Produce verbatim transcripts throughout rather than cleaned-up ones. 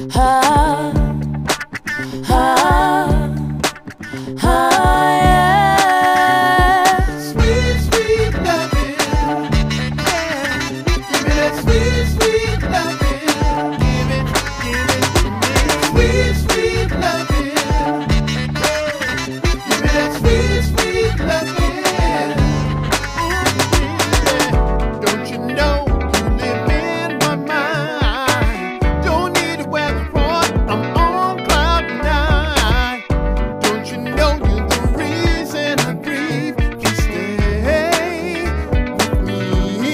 Ah, ah, ah, yeah. Sweet, sweet loving, yeah. Give me that sweet, sweet loving. Give it, give it, give me sweet, sweet loving, yeah. Give me that sweet, sweet loving. Don't you know you live in my mind? Don't need a weather report, I'm on cloud nine. Don't you know you're the reason I breathe? You stay with me.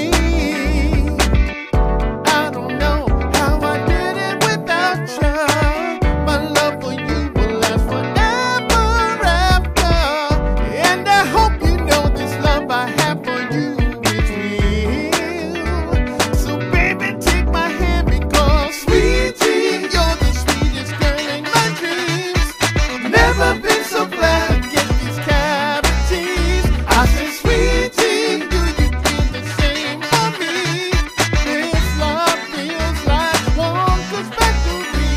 I don't know how I did it without you. My love for you will last forever after. And I hope you know this love I have for you is real. So baby, take my hand because sweetie, you're the sweetest girl in my dreams. Never been so glad to get these cavities. I say sweetie, do you feel the same for me? This love feels like Wonka's factory.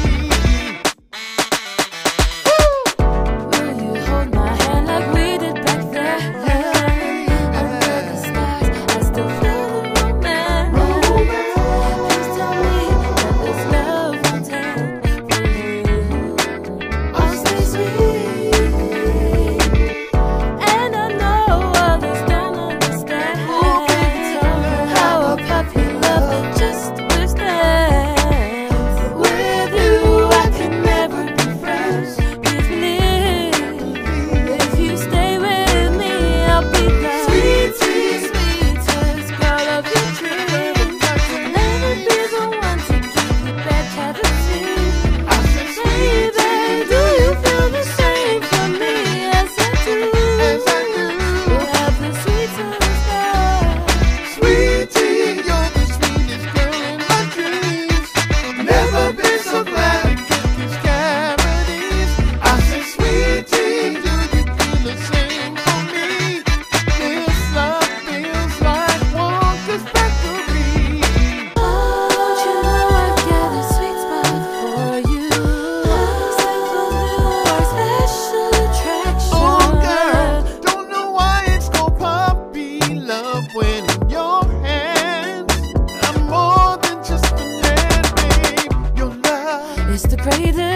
Will you hold my hand like we did back there? Under the stars, I still feel the romance. Please tell me that this love will take for you. I'll stay sweet, and I know others don't understand how a puppy love just withstands. With you, I can never be friends. Please believe, if you stay with me, I'll be the sweetest, sweetest girl of your dreams. Never be the one to give you bad cavities. I say Baby, do you feel the same for me as I do? as I do. We'll have the sweetest love. Sweetie, you're the sweetest girl in my dreams. Never been so glad to get these cavities. I say, sweetie, do you feel the same for me? This love feels like Wonka's factory. Don't you know I've got a sweet spot for you? Except for you, our special attraction. Oh, girl, don't know why it's called puppy love when in your hands. I'm more than just a man, babe. Your love. It's the greatest